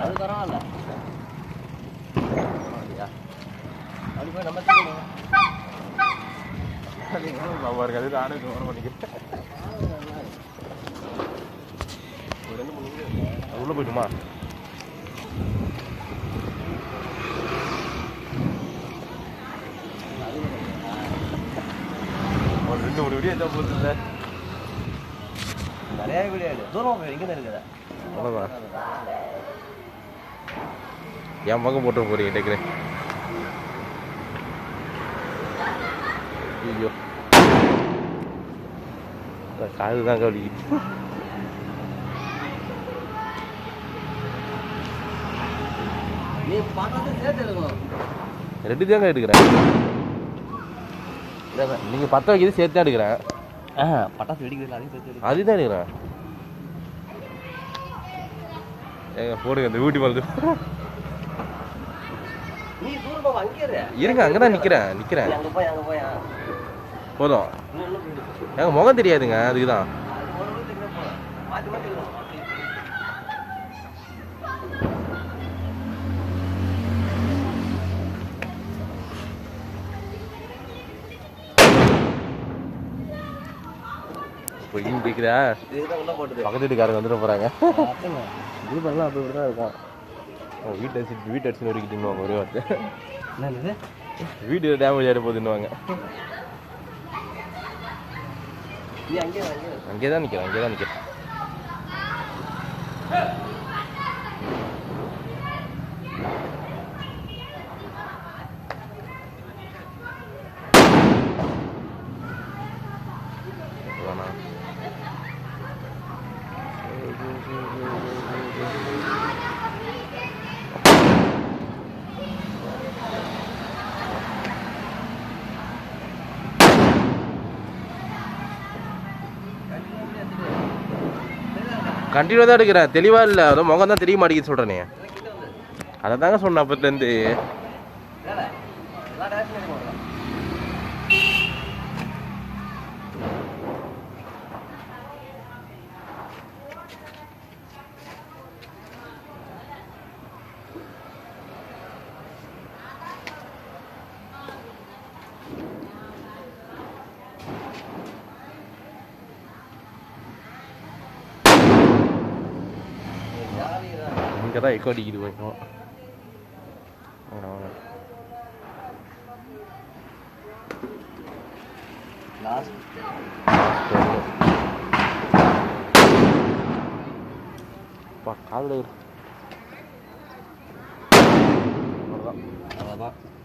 அது பரவாயில்ல. அப்படி போய் நம்ம பாருங்க அது நானே கவனம் பண்ணிக்கிறேன். உள்ள போயிட்டுமா ஒரு 2-3 வீடியோ எதாவது போகுது இல்லை நிறைய வீடியோ தூரம் இங்கே தான் இருக்குதா அவ்வளோதான். என் பக்கம் போட்டு போறீங்க டேக்கிறேன். ஐயோ காது தான் கவலி. நீ பணத்தை சேர்த்து எடுக்கணும். 2 தாங்க எடுக்கிறேன். நீங்கள் 10 வைக்கிறது சேர்த்து தான் எடுக்கிறேன். பட்டாசு வெடிக்கிறது அதையும் சேர்த்து அதுதான் எடுக்கிறேன். ஏங்க போடுங்க இந்த ஊட்டி மருந்து. நீ தூரம் அங்கே இருங்க அங்கே தான் நிற்கிறேன். அங்கே போய் போதும். எங்க முகம் தெரியாதுங்க அதுக்கு தான். பொய்யும் கேட்குதா? பக்கத்து வீட்டுக்காரங்க வந்துட்டு போகிறாங்க. தீபம்லாம் அப்படி இப்படி தான் இருக்கான். வீட்டு அடிச்சு நொறுக்கிட்டுவாங்க ஒரே வார்த்தை. என்னது வீடு டேமேஜ் ஆகிட போகுதுன்னுவாங்க. அங்கே தான் நிற்கிறேன். கண்டினியூ தான் எடுக்கிறேன். தெளிவாக இல்லை, அதுவும் முகம் தான் தெரிய மாட்டேங்குது சொல்கிறேனே. அதை தாங்க சொன்னேன் அப்பத்துலேருந்து. இங்கே தான் எக்கோ அடிக்குது கொஞ்சம். காதில் அவ்வளோதான்.